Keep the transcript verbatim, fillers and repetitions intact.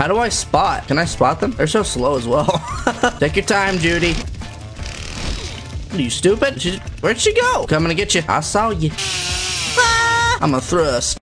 How do I spot? Can I spot them? They're so slow as well. Take your time, Judy. Are you stupid? She, where'd she go? Coming to get you. I saw you. Ah! I'm a thrust.